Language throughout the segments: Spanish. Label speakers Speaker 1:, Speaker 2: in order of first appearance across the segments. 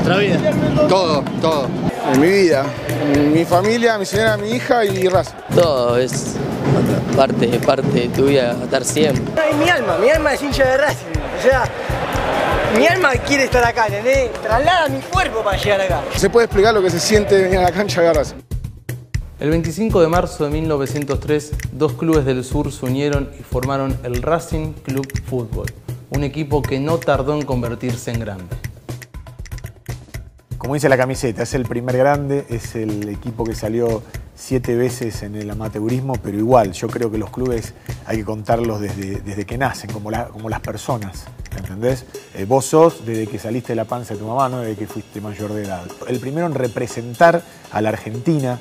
Speaker 1: nuestra vida.
Speaker 2: Todo, todo. En mi vida, mi familia, mi señora, mi hija y Racing.
Speaker 3: Todo es parte de tu vida, estar siempre.
Speaker 1: Mi alma es hincha de Racing. O sea, mi alma quiere estar acá, ¿entendés? Traslada mi cuerpo para llegar acá.
Speaker 2: ¿Se puede explicar lo que se siente venir a la cancha de Racing?
Speaker 4: El 25 de marzo de 1903, dos clubes del sur se unieron y formaron el Racing Club Fútbol, un equipo que no tardó en convertirse en grande.
Speaker 5: Como dice la camiseta, es el primer grande, es el equipo que salió 7 veces en el amateurismo, pero igual, yo creo que los clubes hay que contarlos desde que nacen, como las personas, ¿entendés? Vos sos desde que saliste de la panza de tu mamá, no desde que fuiste mayor de edad. El primero en representar a la Argentina.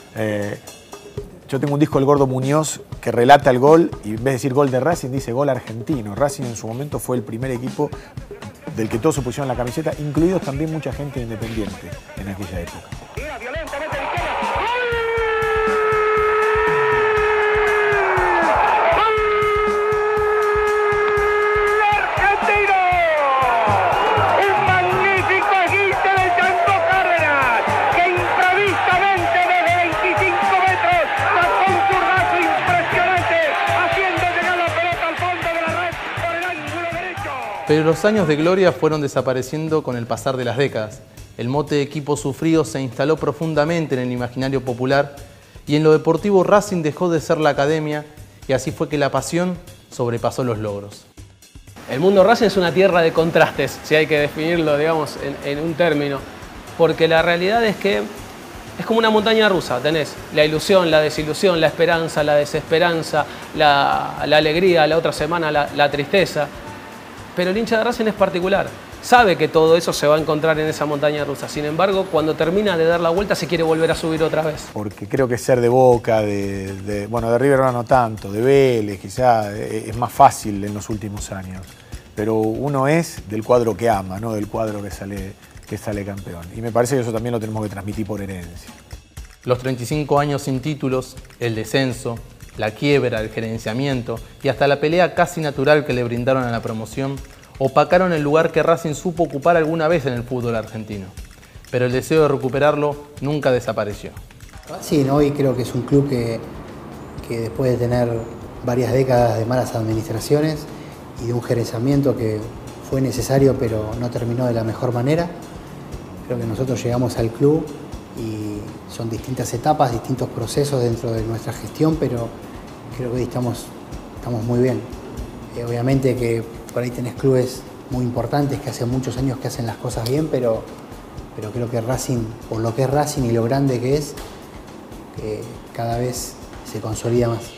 Speaker 5: Yo tengo un disco del Gordo Muñoz que relata el gol y en vez de decir gol de Racing dice gol argentino. Racing en su momento fue el primer equipo del que todos se pusieron la camiseta, incluidos también mucha gente independiente en aquella época.
Speaker 4: Pero los años de gloria fueron desapareciendo con el pasar de las décadas. El mote de equipo sufrido se instaló profundamente en el imaginario popular y en lo deportivo Racing dejó de ser la academia y así fue que la pasión sobrepasó los logros.
Speaker 6: El mundo Racing es una tierra de contrastes, si hay que definirlo, digamos, en un término, porque la realidad es que es como una montaña rusa, tenés la ilusión, la desilusión, la esperanza, la desesperanza, la alegría, la otra semana la tristeza. Pero el hincha de Racing es particular, sabe que todo eso se va a encontrar en esa montaña rusa. Sin embargo, cuando termina de dar la vuelta se quiere volver a subir otra vez.
Speaker 5: Porque creo que ser de Boca, bueno, de River no tanto, de Vélez quizá es más fácil en los últimos años. Pero uno es del cuadro que ama, no del cuadro que sale campeón. Y me parece que eso también lo tenemos que transmitir por herencia.
Speaker 4: Los 35 años sin títulos, el descenso, la quiebra, el gerenciamiento y hasta la pelea casi natural que le brindaron a la promoción opacaron el lugar que Racing supo ocupar alguna vez en el fútbol argentino. Pero el deseo de recuperarlo nunca desapareció.
Speaker 7: Racing hoy creo que es un club que después de tener varias décadas de malas administraciones y de un gerenciamiento que fue necesario pero no terminó de la mejor manera, creo que nosotros llegamos al club y son distintas etapas, distintos procesos dentro de nuestra gestión, pero creo que hoy estamos muy bien. Obviamente que por ahí tenés clubes muy importantes que hace muchos años que hacen las cosas bien, pero creo que Racing, por lo que es Racing y lo grande que es, cada vez se consolida más.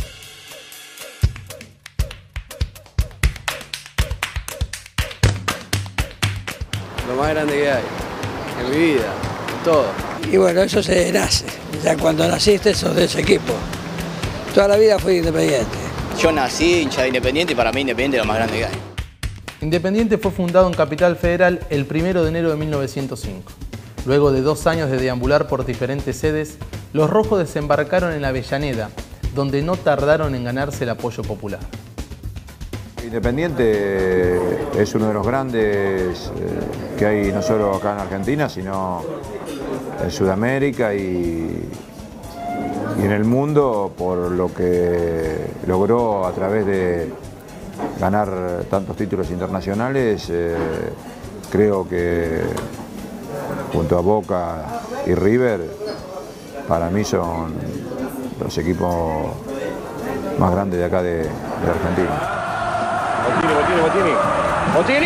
Speaker 3: Lo más grande que hay, en mi vida, en todo.
Speaker 8: Y bueno, eso se nace. Ya cuando naciste sos de ese equipo. Toda la vida fui Independiente.
Speaker 3: Yo nací hincha de Independiente y para mí Independiente es lo más grande que hay.
Speaker 4: Independiente fue fundado en Capital Federal el 1 de enero de 1905. Luego de 2 años de deambular por diferentes sedes, los rojos desembarcaron en Avellaneda, donde no tardaron en ganarse el apoyo popular.
Speaker 9: Independiente es uno de los grandes que hay no solo acá en Argentina, sino en Sudamérica y en el mundo por lo que logró a través de ganar tantos títulos internacionales. Creo que junto a Boca y River, para mí son los equipos más grandes de acá de Argentina.
Speaker 10: Bottini.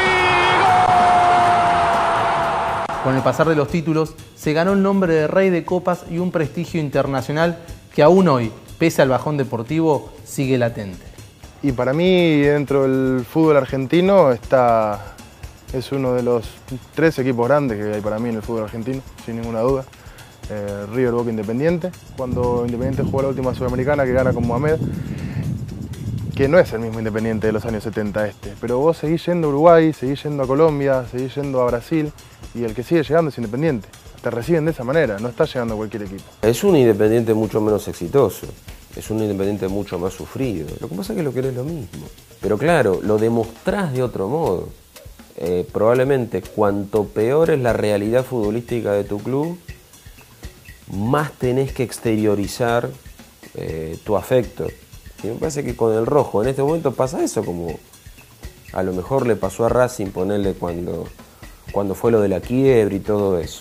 Speaker 4: Con el pasar de los títulos, se ganó el nombre de Rey de Copas y un prestigio internacional que aún hoy, pese al bajón deportivo, sigue latente.
Speaker 2: Y para mí, dentro del fútbol argentino, es uno de los 3 equipos grandes que hay para mí en el fútbol argentino, sin ninguna duda. River, Boca, Independiente. Cuando Independiente jugó la última Sudamericana, que gana con Mohamed, que no es el mismo Independiente de los años 70 pero vos seguís yendo a Uruguay, seguís yendo a Colombia, seguís yendo a Brasil, y el que sigue llegando es Independiente. Te reciben de esa manera, no está llegando a cualquier equipo.
Speaker 11: Es un Independiente mucho menos exitoso, es un Independiente mucho más sufrido. Lo que pasa es que lo querés lo mismo. Pero claro, lo demostrás de otro modo. probablemente cuanto peor es la realidad futbolística de tu club, más tenés que exteriorizar tu afecto. Y me parece que con el rojo en este momento pasa eso, como a lo mejor le pasó a Racing, ponerle cuando fue lo de la quiebra y todo eso.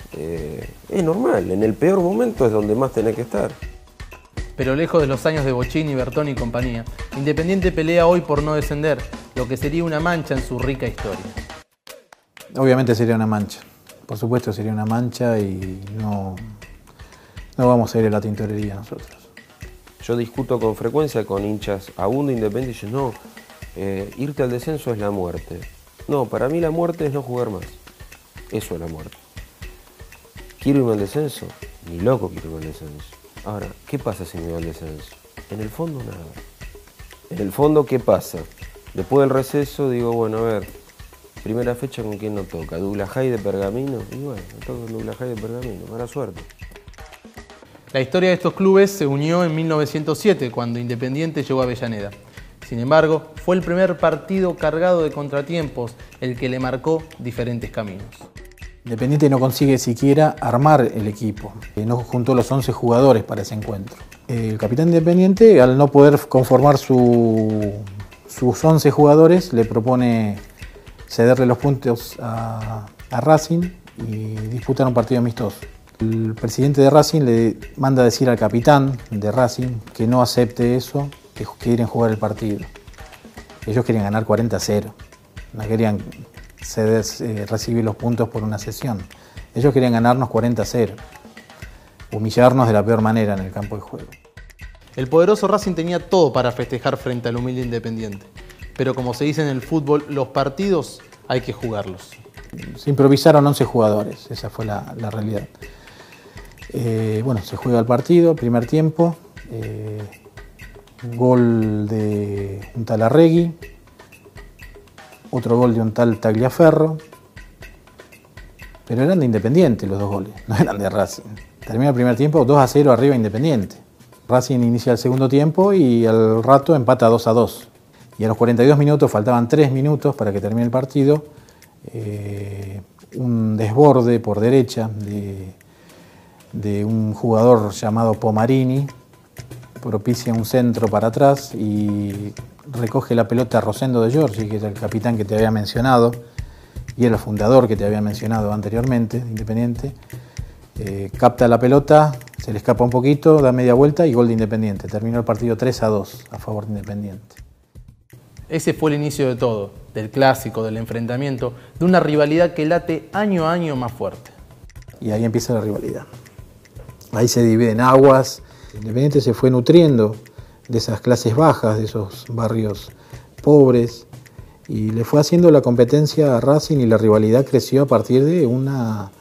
Speaker 11: Es normal, en el peor momento es donde más tenés que estar.
Speaker 4: Pero lejos de los años de Bocchini, Bertoni y compañía, Independiente pelea hoy por no descender, lo que sería una mancha en su rica historia.
Speaker 10: Obviamente sería una mancha, por supuesto sería una mancha y no vamos a ir a la tintorería nosotros.
Speaker 11: Yo discuto con frecuencia con hinchas aún de Independiente y dicen, no, irte al descenso es la muerte. No, para mí la muerte es no jugar más. Eso es la muerte. ¿Quiero irme al descenso? Ni loco quiero irme al descenso. Ahora, ¿qué pasa si me voy al descenso? En el fondo nada. En el fondo, ¿qué pasa? Después del receso digo, bueno, a ver, primera fecha con quién nos toca, Douglas Haig de Pergamino, y bueno, me toca Douglas Haig de Pergamino, mala suerte.
Speaker 4: La historia de estos clubes se unió en 1907, cuando Independiente llegó a Avellaneda. Sin embargo, fue el primer partido cargado de contratiempos el que le marcó diferentes caminos.
Speaker 10: Independiente no consigue siquiera armar el equipo, no juntó los 11 jugadores para ese encuentro. El capitán Independiente, al no poder conformar sus 11 jugadores, le propone cederle los puntos a Racing y disputar un partido amistoso. El presidente de Racing le manda a decir al capitán de Racing que no acepte eso, que quieren jugar el partido. Ellos querían ganar 40-0, no querían recibir los puntos por una sesión. Ellos querían ganarnos 40-0, humillarnos de la peor manera en el campo de juego.
Speaker 4: El poderoso Racing tenía todo para festejar frente al humilde Independiente, pero como se dice en el fútbol, los partidos hay que jugarlos.
Speaker 10: Se improvisaron 11 jugadores, esa fue la realidad. Bueno, se juega el partido, primer tiempo, gol de un tal Arregui, otro gol de un tal Tagliaferro, pero eran de Independiente los dos goles, no eran de Racing. Termina el primer tiempo 2-0 arriba Independiente. Racing inicia el segundo tiempo y al rato empata 2-2. Y a los 42 minutos, faltaban 3 minutos para que termine el partido, un desborde por derecha de un jugador llamado Pomarini propicia un centro para atrás y recoge la pelota Rosendo de Giorgi, que era el capitán que te había mencionado y era el fundador que te había mencionado anteriormente de Independiente. Capta la pelota, se le escapa un poquito, da media vuelta y gol de Independiente. Terminó el partido 3-2 a favor de Independiente.
Speaker 4: Ese fue el inicio de todo, del clásico, del enfrentamiento, de una rivalidad que late año a año más fuerte.
Speaker 10: Y ahí empieza la rivalidad. Ahí se dividen aguas. Independiente se fue nutriendo de esas clases bajas, de esos barrios pobres, y le fue haciendo la competencia a Racing y la rivalidad creció a partir de una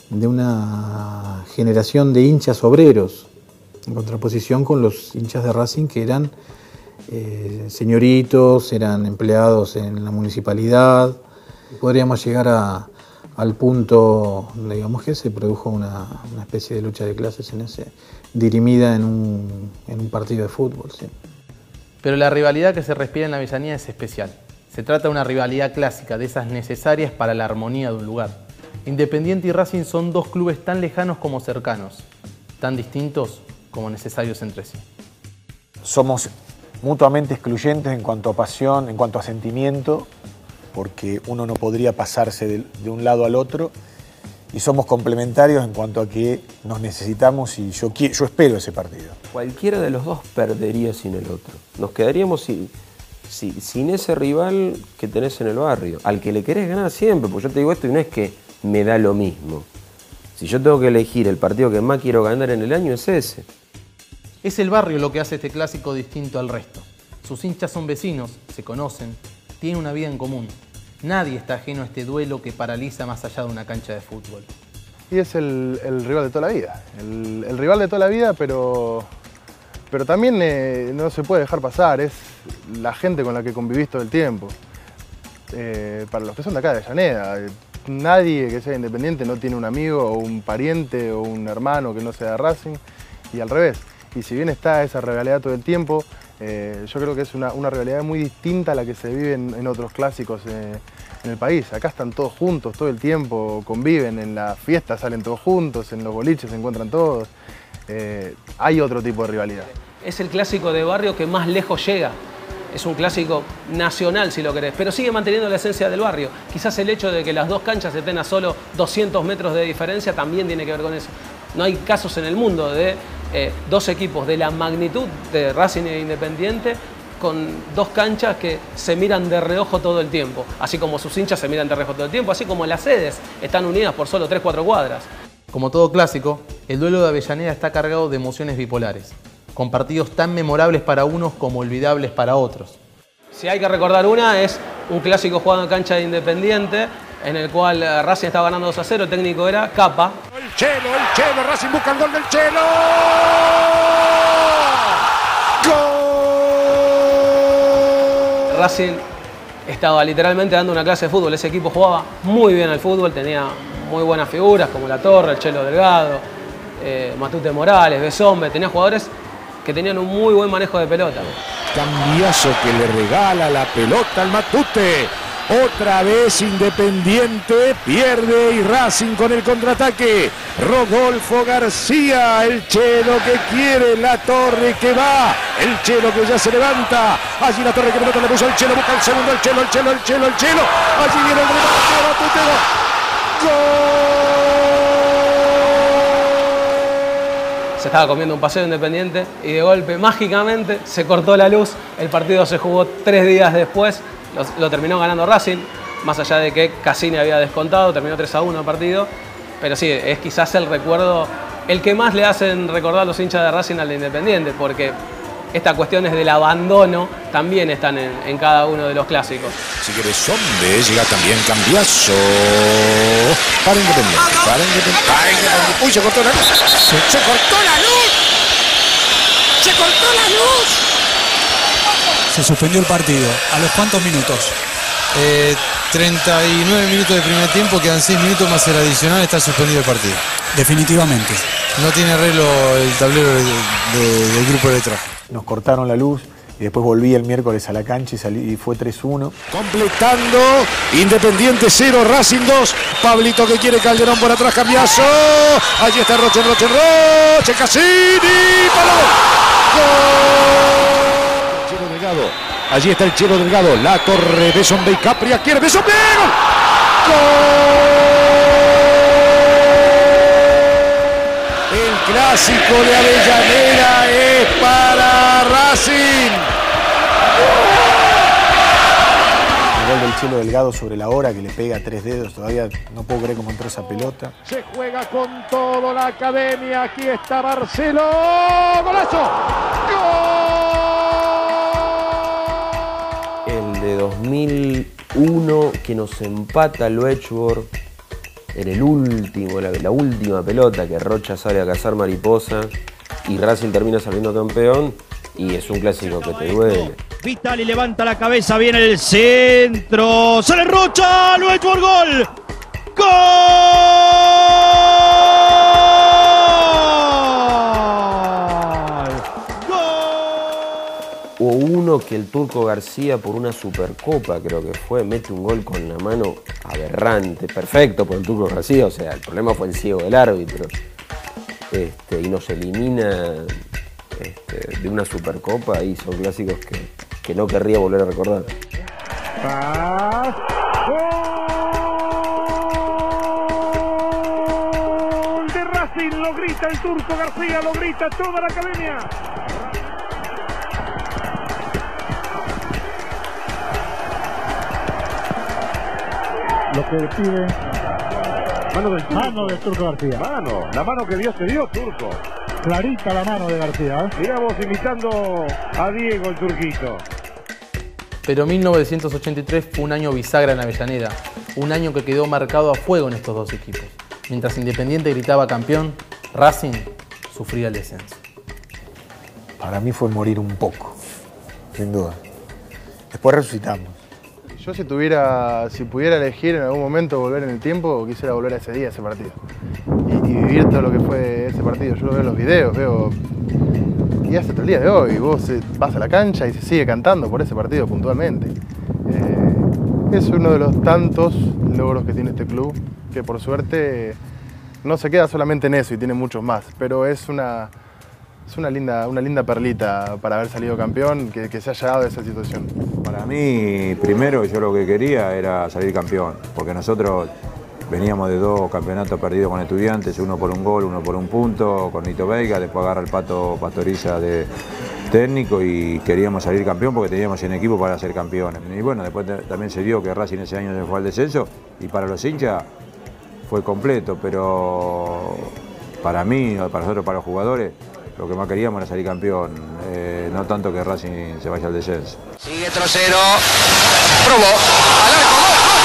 Speaker 10: generación de hinchas obreros, en contraposición con los hinchas de Racing que eran señoritos, eran empleados en la municipalidad. Podríamos llegar al punto, digamos, que se produjo una especie de lucha de clases dirimida en un partido de fútbol. Sí.
Speaker 4: Pero la rivalidad que se respira en la Avellaneda es especial. Se trata de una rivalidad clásica, de esas necesarias para la armonía de un lugar. Independiente y Racing son dos clubes tan lejanos como cercanos, tan distintos como necesarios entre sí.
Speaker 5: Somos mutuamente excluyentes en cuanto a pasión, en cuanto a sentimiento, porque uno no podría pasarse de un lado al otro, y somos complementarios en cuanto a que nos necesitamos y yo espero ese partido.
Speaker 11: Cualquiera de los dos perdería sin el otro. Nos quedaríamos sin ese rival que tenés en el barrio, al que le querés ganar siempre, porque yo te digo esto y no es que me da lo mismo. Si yo tengo que elegir el partido que más quiero ganar en el año, es ese.
Speaker 4: Es el barrio lo que hace este clásico distinto al resto. Sus hinchas son vecinos, se conocen, tienen una vida en común. Nadie está ajeno a este duelo que paraliza más allá de una cancha de fútbol.
Speaker 2: Y es el rival de toda la vida. El rival de toda la vida, pero también no se puede dejar pasar. Es la gente con la que convivís todo el tiempo. Para los que son de acá de Avellaneda, nadie que sea Independiente no tiene un amigo o un pariente o un hermano que no sea de Racing, y al revés. Y si bien está esa rivalidad todo el tiempo, yo creo que es una rivalidad muy distinta a la que se vive en otros clásicos en en el país. Acá están todos juntos todo el tiempo, conviven, en las fiestas salen todos juntos, en los boliches se encuentran todos. Hay otro tipo de rivalidad.
Speaker 6: Es el clásico de barrio que más lejos llega. Es un clásico nacional, si lo querés, pero sigue manteniendo la esencia del barrio. Quizás el hecho de que las dos canchas estén a solo 200 metros de diferencia también tiene que ver con eso. No hay casos en el mundo de dos equipos de la magnitud de Racing e Independiente con dos canchas que se miran de reojo todo el tiempo, así como sus hinchas se miran de reojo todo el tiempo, así como las sedes están unidas por solo 3-4 cuadras.
Speaker 4: Como todo clásico, el duelo de Avellaneda está cargado de emociones bipolares, con partidos tan memorables para unos como olvidables para otros.
Speaker 6: Si hay que recordar una, es un clásico jugado en cancha de Independiente, en el cual Racing estaba ganando 2-0, el técnico era Capa.
Speaker 12: El Chelo, Racing busca el gol del Chelo. ¡Gol!
Speaker 6: Racing estaba literalmente dando una clase de fútbol, ese equipo jugaba muy bien al fútbol, tenía muy buenas figuras como La Torre, el Chelo Delgado, Matute Morales, Besombe, tenía jugadores que tenían un muy buen manejo de pelota.
Speaker 12: Cambiazo que le regala la pelota al Matute. Otra vez Independiente pierde y Racing con el contraataque. Rodolfo García, el Chelo que quiere, La Torre que va, el Chelo que ya se levanta. Allí La Torre que pelota le puso al Chelo, busca el segundo, el Chelo. Allí viene el Matute. ¡Gol!
Speaker 6: Se estaba comiendo un paseo Independiente y de golpe, mágicamente, se cortó la luz. El partido se jugó 3 días después. Lo terminó ganando Racing, más allá de que Cassini había descontado, terminó 3-1 el partido. Pero sí, es quizás el recuerdo, el que más le hacen recordar a los hinchas de Racing al de Independiente, porque estas cuestiones del abandono también están en cada uno de los clásicos.
Speaker 12: Si quieres hombre, llega también Cambiazo. Para Independiente. Uy, se cortó la luz. Se cortó la luz.
Speaker 13: Se suspendió el partido. ¿A los cuántos minutos?
Speaker 14: 39 minutos de primer tiempo, quedan 6 minutos más el adicional, está suspendido el partido.
Speaker 13: Definitivamente.
Speaker 14: No tiene arreglo el tablero del grupo de letraje.
Speaker 5: Nos cortaron la luz y después volví el miércoles a la cancha y fue 3-1.
Speaker 12: Completando, Independiente 0, Racing 2. Pablito que quiere, Calderón por atrás, Cambiazo. Allí está Roche, Cassini. ¡Gol! Allí está el Chelo Delgado, La Torre, Besombe y Capria, quiere Besombe, ¡gol! El clásico de Avellaneda es para Racing.
Speaker 5: El gol del Chelo Delgado sobre la hora que le pega 3 dedos, todavía no puedo creer cómo entró esa pelota.
Speaker 12: Se juega con todo la academia, aquí está Barceló, ¡golazo! ¡Gol!
Speaker 11: El de 2001 que nos empata el Wedgworth en el último, la última pelota que Rocha sale a cazar mariposa y Racing termina saliendo campeón, y es un clásico que te duele.
Speaker 15: Vitali levanta la cabeza, viene el centro, sale Rocha, el Wedgworth, gol.
Speaker 11: Hubo uno que el Turco García, por una Supercopa creo que fue, mete un gol con la mano aberrante, perfecto por el Turco García, o sea, el problema fue el ciego del árbitro, y nos elimina de una Supercopa, y son clásicos que no querría volver a recordar.
Speaker 12: ¡Gol de Racing! Lo grita el Turco García, lo grita toda la academia.
Speaker 16: Lo que pide mano del Turco García.
Speaker 12: La mano que Dios te dio, Turco.
Speaker 16: Clarita la mano de García.
Speaker 12: Mirá vos imitando a Diego el Turquito.
Speaker 4: Pero 1983 fue un año bisagra en Avellaneda, un año que quedó marcado a fuego en estos dos equipos. Mientras Independiente gritaba campeón, Racing sufría el descenso.
Speaker 5: Para mí fue morir un poco, sin duda. Después resucitamos.
Speaker 2: Yo si pudiera elegir en algún momento volver en el tiempo, quisiera volver a ese día, a ese partido. Y vivir todo lo que fue ese partido. Yo lo veo en los videos, y hasta el día de hoy, vos vas a la cancha y se sigue cantando por ese partido puntualmente. Es uno de los tantos logros que tiene este club, que por suerte no se queda solamente en eso y tiene muchos más, pero es una linda perlita para haber salido campeón, que se haya dado esa situación.
Speaker 9: Para mí, primero yo lo que quería era salir campeón, porque nosotros veníamos de 2 campeonatos perdidos con Estudiantes, uno por un gol, uno por un punto, con Nito Veiga, después agarra el Pato Pastoriza de técnico y queríamos salir campeón porque teníamos en equipo para ser campeones. Y bueno, después también se dio que Racing ese año se fue al descenso y para los hinchas fue completo, pero para mí, para nosotros, para los jugadores, lo que más queríamos era salir campeón, no tanto que Racing se vaya al descenso.
Speaker 12: Sigue Trocero, probó, al arco,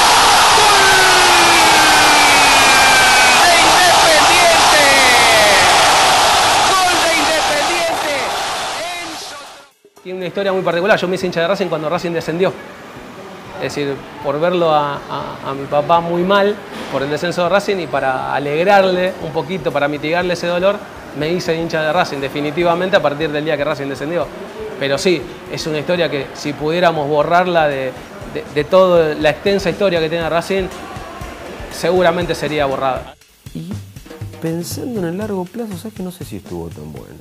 Speaker 6: Tiene una historia muy particular. Yo me hice hincha de Racing cuando Racing descendió. Es decir, por verlo a mi papá muy mal por el descenso de Racing y para alegrarle un poquito, para mitigarle ese dolor, me hice hincha de Racing definitivamente a partir del día que Racing descendió. Pero sí, es una historia que si pudiéramos borrarla de toda la extensa historia que tiene Racing, seguramente sería borrada.
Speaker 11: Y pensando en el largo plazo, ¿sabes que no sé si estuvo tan bueno?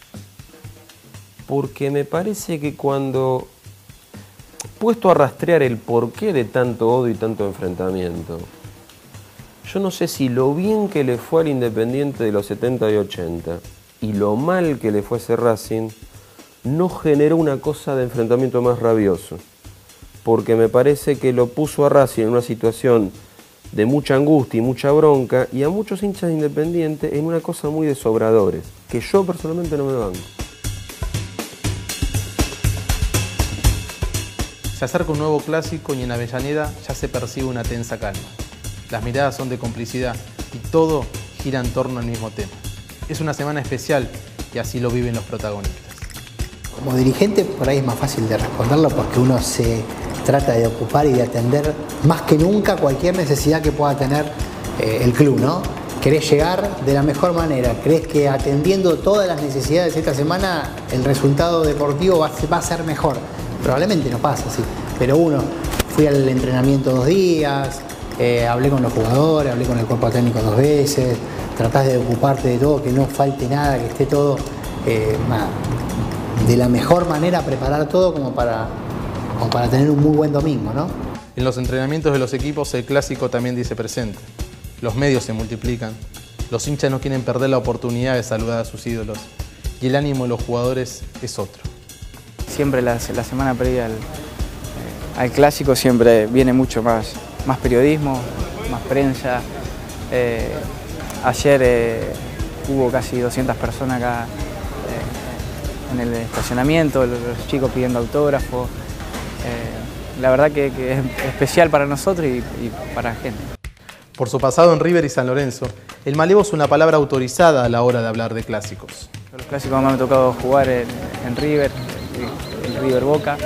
Speaker 11: Porque me parece que cuando, puesto a rastrear el porqué de tanto odio y tanto enfrentamiento, yo no sé si lo bien que le fue al Independiente de los 70 y 80 y lo mal que le fue a ese Racing no generó una cosa de enfrentamiento más rabioso. Porque me parece que lo puso a Racing en una situación de mucha angustia y mucha bronca y a muchos hinchas de Independiente en una cosa muy de sobradores, que yo personalmente no me banco.
Speaker 4: Se acerca un nuevo clásico y en Avellaneda ya se percibe una tensa calma. Las miradas son de complicidad y todo gira en torno al mismo tema. Es una semana especial y así lo viven los protagonistas.
Speaker 7: Como dirigente por ahí es más fácil de responderlo porque uno se trata de ocupar y de atender más que nunca cualquier necesidad que pueda tener el club, ¿no? Querés llegar de la mejor manera, crees que atendiendo todas las necesidades esta semana el resultado deportivo va a ser mejor. Probablemente no pasa así, pero fui al entrenamiento 2 días, hablé con los jugadores, hablé con el cuerpo técnico 2 veces, tratás de ocuparte de todo, que no falte nada, que esté todo de la mejor manera, preparar todo como para tener un muy buen domingo, ¿no?
Speaker 4: En los entrenamientos de los equipos el clásico también dice presente. Los medios se multiplican, los hinchas no quieren perder la oportunidad de saludar a sus ídolos y el ánimo de los jugadores es otro.
Speaker 17: Siempre la semana previa al clásico siempre viene mucho más periodismo, más prensa. Ayer hubo casi 200 personas acá en el estacionamiento, los chicos pidiendo autógrafos. La verdad que es especial para nosotros y para la gente.
Speaker 4: Por su pasado en River y San Lorenzo, el malevo es una palabra autorizada a la hora de hablar de clásicos.
Speaker 17: Los clásicos me han tocado jugar en River, el River Boca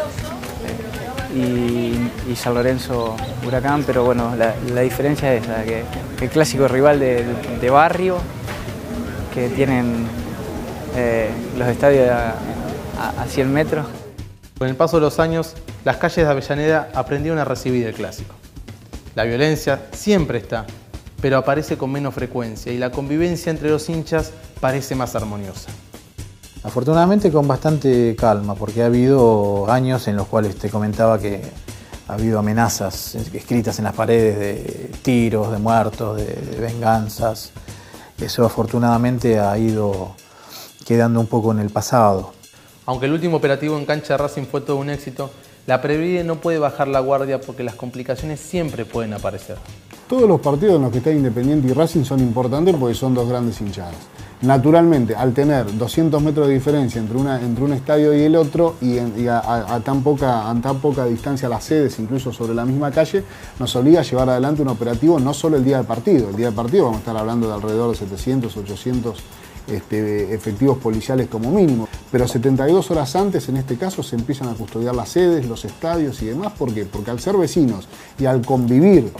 Speaker 17: y San Lorenzo Huracán, pero bueno, la diferencia es esa, que el clásico rival de barrio, que tienen los estadios a 100 metros.
Speaker 4: Con el paso de los años, las calles de Avellaneda aprendieron a recibir el clásico. La violencia siempre está, pero aparece con menos frecuencia y la convivencia entre los hinchas parece más armoniosa.
Speaker 10: Afortunadamente con bastante calma, porque ha habido años en los cuales te comentaba que ha habido amenazas escritas en las paredes de tiros, de muertos, de venganzas. Eso afortunadamente ha ido quedando un poco en el pasado.
Speaker 4: Aunque el último operativo en cancha de Racing fue todo un éxito, la Previde no puede bajar la guardia porque las complicaciones siempre pueden aparecer.
Speaker 18: Todos los partidos en los que está Independiente y Racing son importantes porque son 2 grandes hinchadas. Naturalmente, al tener 200 metros de diferencia entre un estadio y el otro y a tan poca distancia las sedes, incluso sobre la misma calle, nos obliga a llevar adelante un operativo no solo el día del partido. El día del partido vamos a estar hablando de alrededor de 700, 800 efectivos policiales como mínimo, pero 72 horas antes, en este caso, se empiezan a custodiar las sedes, los estadios y demás. ¿Por qué? Porque al ser vecinos y al convivir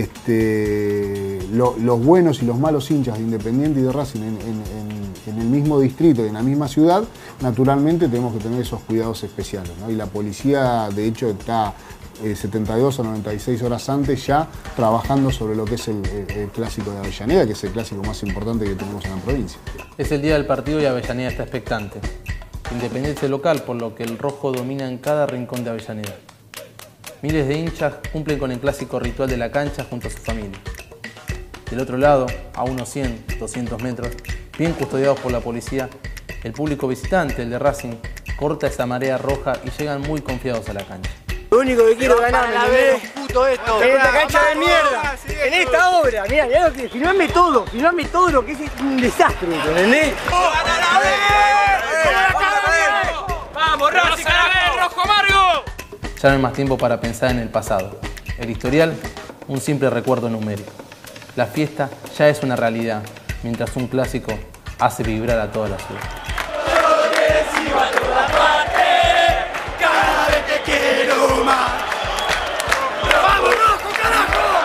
Speaker 18: los buenos y los malos hinchas de Independiente y de Racing en el mismo distrito y en la misma ciudad, naturalmente tenemos que tener esos cuidados especiales, ¿no? Y la policía, de hecho, está 72 o 96 horas antes ya trabajando sobre lo que es el clásico de Avellaneda, que es el clásico más importante que tenemos en la provincia.
Speaker 4: Es el día del partido y Avellaneda está expectante. Independiente local, por lo que el rojo domina en cada rincón de Avellaneda. Miles de hinchas cumplen con el clásico ritual de la cancha junto a su familia. Del otro lado, a unos 100, 200 metros, bien custodiados por la policía, el público visitante, el de Racing, corta esa marea roja y llegan muy confiados a la cancha.
Speaker 1: Lo único que quiero ganar, puto esto. En esta cancha de mierda, en esta obra. Mirá lo que filmame todo lo que es un desastre, ¿entendés?
Speaker 6: ¡Vamos, Racing, rojo amargo!
Speaker 4: Ya no hay más tiempo para pensar en el pasado. El historial, un simple recuerdo numérico. La fiesta ya es una realidad, mientras un clásico hace vibrar a toda la ciudad.
Speaker 19: Cada vez te quiero más. ¡Vamos, rojo, carajo!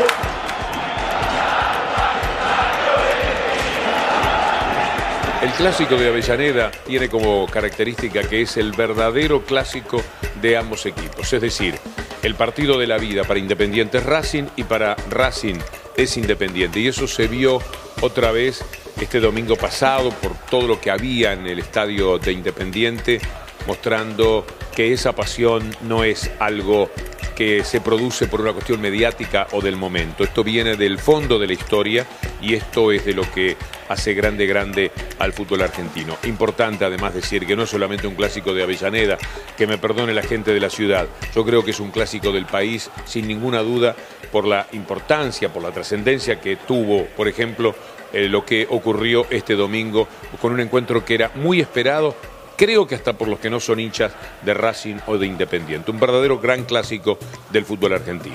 Speaker 20: El clásico de Avellaneda tiene como característica que es el verdadero clásico de ambos equipos. Es decir, el partido de la vida para Independiente es Racing y para Racing es Independiente. Y eso se vio otra vez este domingo pasado por todo lo que había en el estadio de Independiente, mostrando que esa pasión no es algo que se produce por una cuestión mediática o del momento. Esto viene del fondo de la historia y esto es de lo que hace grande al fútbol argentino. Importante además decir que no es solamente un clásico de Avellaneda, que me perdone la gente de la ciudad. Yo creo que es un clásico del país, sin ninguna duda, por la importancia, por la trascendencia que tuvo, por ejemplo, lo que ocurrió este domingo con un encuentro que era muy esperado, creo que hasta por los que no son hinchas de Racing o de Independiente. Un verdadero gran clásico del fútbol argentino.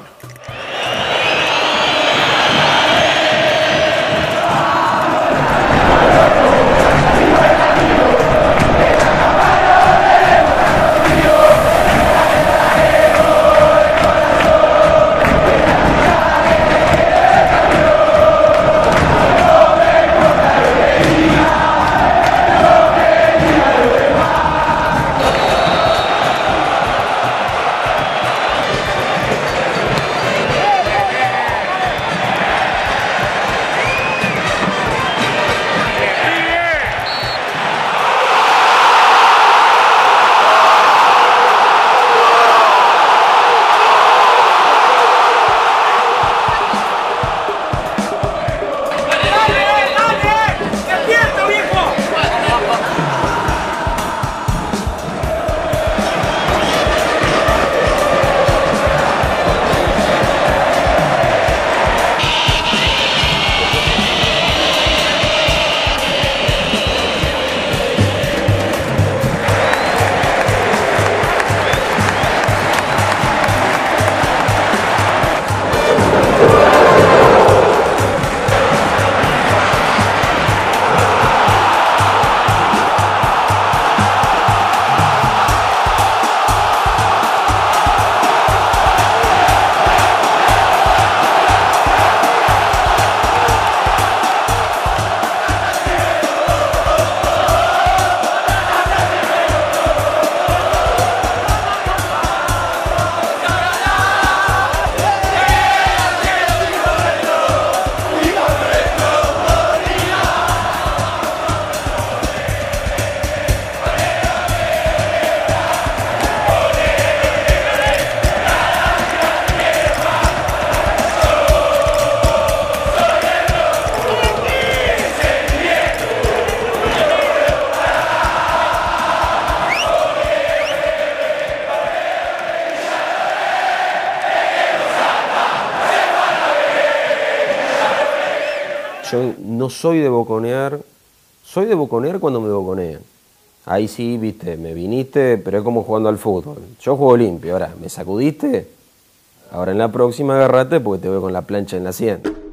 Speaker 11: Yo no soy de boconear, soy de boconear cuando me boconean. Ahí sí, viste, me viniste, pero es como jugando al fútbol. Yo juego limpio, ahora, ¿me sacudiste? Ahora en la próxima agarrate porque te veo con la plancha en la sien.